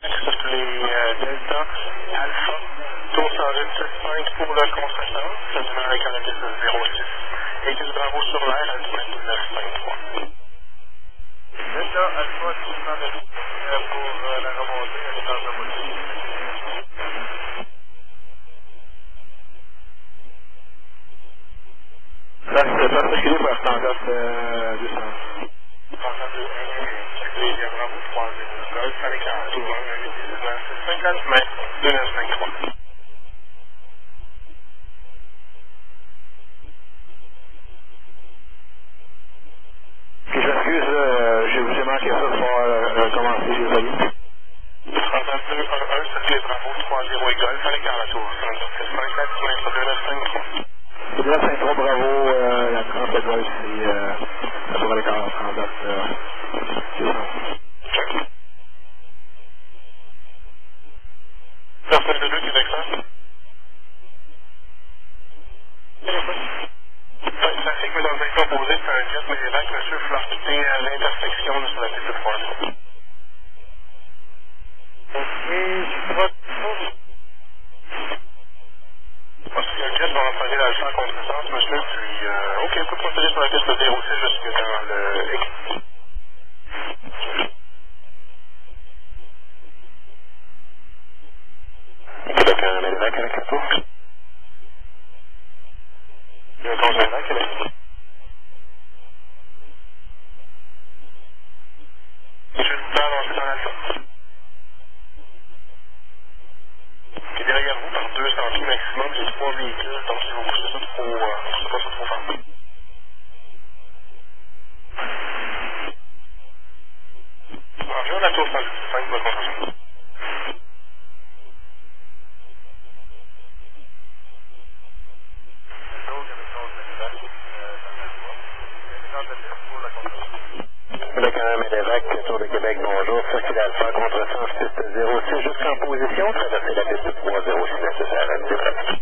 S'appelé Delta Alpha, tour 107.5 pour le contresens, ça démarre avec un indice de 06. Et 10 Bravo sur l'air, altitude 9.3. Delta Alpha, tout le temps pour la remontée, la distance de moitié. Ça circulé pour la standard 200. Circulé Bravo 3, Golf avec un tour 50 mètres, 2953. Je m'excuse, je vous ai manqué ça pour commencer, désolé. 3211, circulé Bravo 30 et Golf avec un tour 50 mètres, 2953. C'est bien Saint-Trois, bravo, la 37 Golf, c'est ça pourrait aller en 39. Personne de 2 Québec, ça? Ça fait que dans le vecteur opposé, c'est un jet, mais l'évêque, monsieur, il faut quitter à l'intersection sur la piste de 3. Parce que le jet va entraîner la champ contre-sens, monsieur, puis, OK, on peut procéder sur la piste de 06 jusque dans le... Québec, l'évêque avec la tour. Il y a un congé l'évêque avec la tour. Monsieur le temps avancé dans la tour. Puis derrière vous, par 200 pieds maximum, j'ai 3 véhicules, donc si vous poussez ça trop, poussez pas ça trop fort. Bonjour, la tour 105, bonne journée. Québec 1, Médévac, Tour de Québec, bonjour. Circuit Alpha, contresens, piste 06, jusqu'en position, traverser la piste 306 nécessaire à déplacer.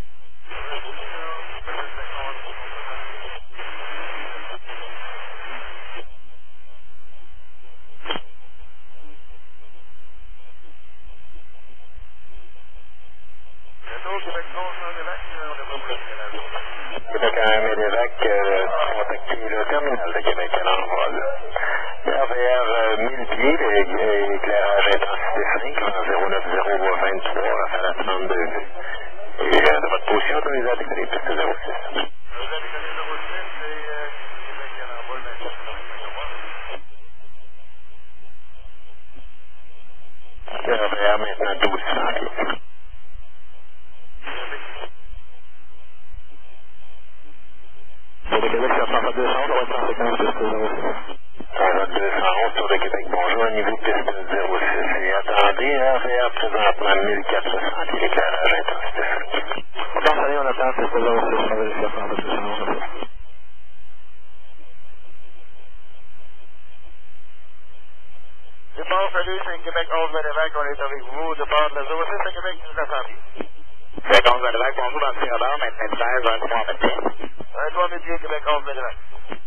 Québec 1, Médévac, contactez le terminal de Québec à l'envol. RVR 1000 pieds, éclairage intensité 5, vent 09023, rafale à 32 vues. Et de votre position, autorisé à décoller piste 06. RVR maintenant 1200 pieds. Pour le Québec, c'est à 200, on va être en séquence piste 06. 211, Tour de Québec, bonjour, niveau piste 06. Et attendez, RVR présentement 1400 pieds, l'éclairage intensité 5. Dans l'année, on attend piste 06, on va vérifier à 211. Départ, salut, c'est Québec 11 Médévac, on est avec vous. Départ de la 06 à Québec 1900 pieds. Québec 11 Médévac, bonjour, dans le Tirador, maintenant 13, 23 mètres. 23 mètres, Québec 11 Médévac.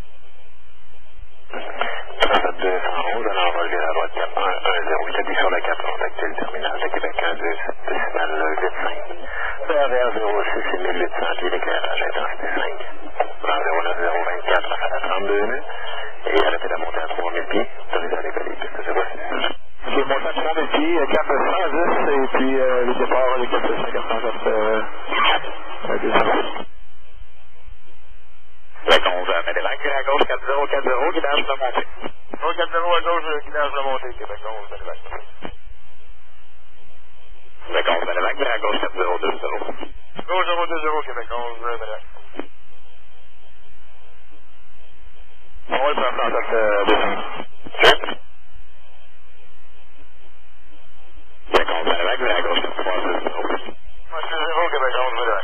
211, à l'envol vers la droite 4110, établi sur la 4, contactez le terminal de Québec 127, décimal 85. RVR 06 et 1800 pieds, l'éclairage intensité 5. Vent 09024, rafale à 32 nœuds. Et arrêtez la montée à 3000 pieds, autorisé à décoller, piste 06. J'ai monté à 3000 pieds, 410, et puis le départ, les 404, 206. Québec 11, Médévac, à gauche 4040, guidage de montée. 040 à gauche, guidage de montée, Québec 11 Médévac. Québec 11, Médévac, à gauche 4020. Gauche 020, Québec 11 Médévac. On va être en contact 200. Québec 11, Médévac, à gauche 4320. 0 Québec 11 Médévac.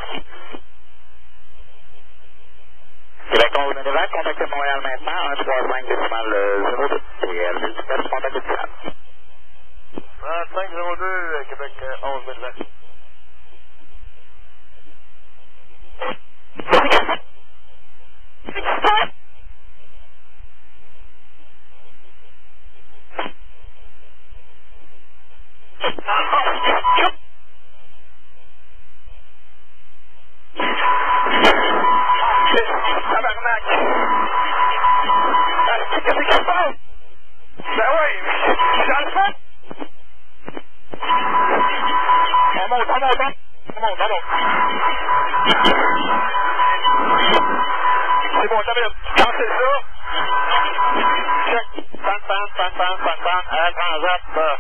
Québec 11 Médévac, contactez Montréal maintenant, 135 décimal 02. Et LV14, contactez Tiran. 3502, Québec 11 Médévac. attends. Bon, pardon. C'est bon, t'as bien. Quand c'est ça? Check. Pan, un transat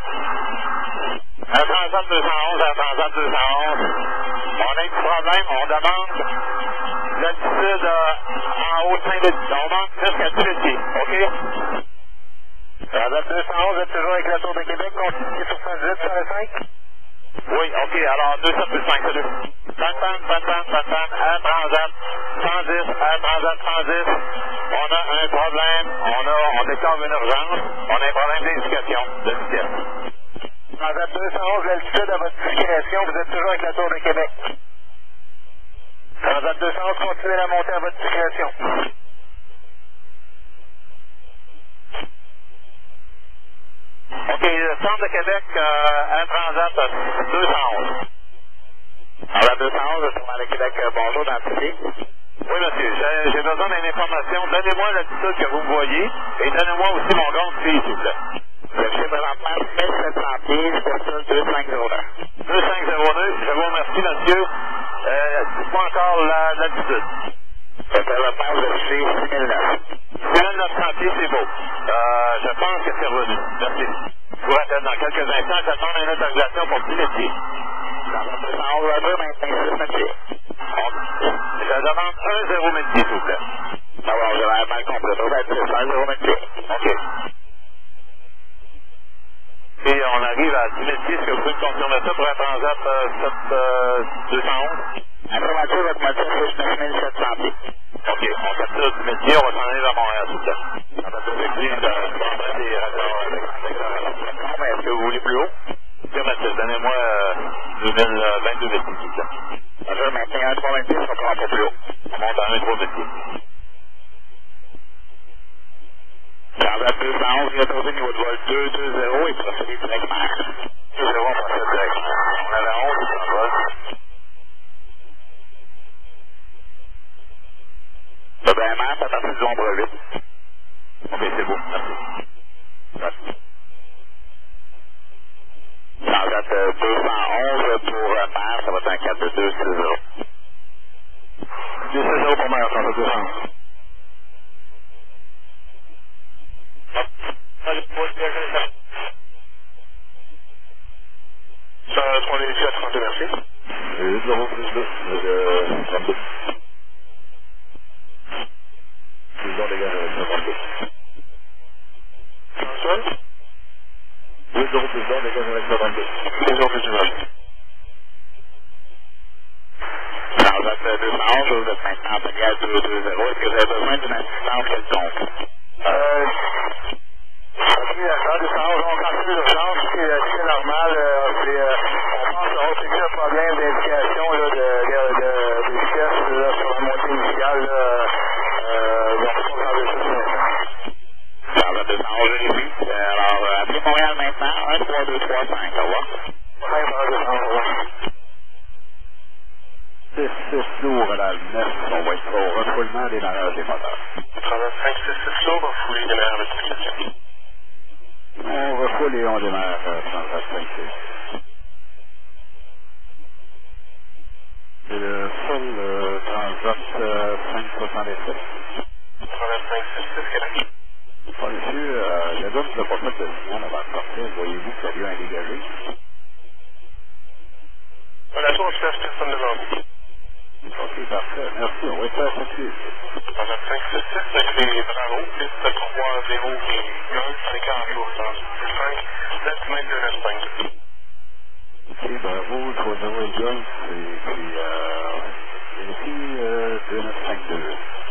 211, un transat 211. On a un petit problème, on demande l'altitude en haut de Saint-Denis. On manque jusqu'à 10 pieds, OK? Transat 211, vous êtes toujours avec la Tour de Québec, continue sur 78 sur le 5? Oui, OK, alors 275, salut. Pan, un transat 110, un transat 110. On a un problème, on déclare une urgence, on a un problème d'indication de vitesse. Transat 211, l'altitude à votre discrétion, vous êtes toujours avec la Tour de Québec. Transat 211, continuez la montée à votre discrétion. OK, le centre de Québec, un transat 211. Transat 211, le centre de Québec, bonjour, identifié. Oui, monsieur, j'ai besoin d'une information. Donnez-moi l'altitude que vous me voyez et donnez-moi aussi mon compte fille, s'il vous plaît. Je suis présentement 1700 pieds, postule 2502. 2502, je vous remercie, monsieur. Dites-moi encore l'altitude. Je vais faire vérifier 6009. 6900 pieds, c'est beau. Je pense que c'est revenu. Merci. Je vous rappelle dans quelques instants, j'attends une autorisation pour 10 métiers. Dans le 211, maintenant 6 métiers. Je demande 1-0 métier, s'il vous plaît. Alors, je vais mal compris. Ça va être 1-0 métier. OK. Et on arrive à 10 métiers. Est-ce que vous pouvez me confirmer ça pour un transat 211? Information, votre motif, c'est 9700 pieds. OK, on capture 10 métiers, on va s'en aller vers Montréal, s'il vous plaît. On va peut-être essayer de prendre des rapports avec mais est-ce que vous voulez plus haut? Affirmatif, donnez-moi 22 métiers, s'il vous plaît. Je vais maintenir 1-3 métiers, ça prend un peu plus haut. On monte à 1-3 métiers. Transat 211, il est au niveau de vol 220 et procédé directement. 2-0, on procède directement. On avait 11 en vol. Le BMR, c'est à partir du nombre 8. OK, c'est beau. Merci. Transat 211 pour Mère, ça va être un 4-2-2-6-0. 2-6-0 pour Mère, Transat 211. Ça, 3 minutes à 32, merci. 0 plus 2, 32. Président dégage avec 52. François 2-0 président dégage avec 52. 2-0 président. Transat 211, vous êtes maintenant en pagage 2-2-0. Est-ce que vous avez besoin d'une assistance quelconque? Oui, la 211, on continue l'urgence, c'est normal. On pense avoir eu un problème d'indication de vitesse sur la montée initiale. Dans la 211, vérifie. Alors, appelez Montréal maintenant, 1-3-2-3-5, au revoir. 6-6 lourds à la 9, on va être au refoulement des démarrage des moteurs. 35-6-6 lourds, on fout les démarrages de notification. On refoule et on démarre 35-6. C'est le seul transat 577. 35-6-6, Québec. Bon, monsieur, le gars ne l'a pas fait de signal avant de sortir. Voyez-vous qu'il y a eu un dégagé? La tour se fait personne devant vous. OK, parfait. Merci. On va être là là-dessus. Transat 5-6-6 avec les Bravo, piste 3-0 et Golf, 50 jours, 5, 7 de 9-5. OK, Bravo, 3-0 et Golf, et puis, ici, 2-9-5-2.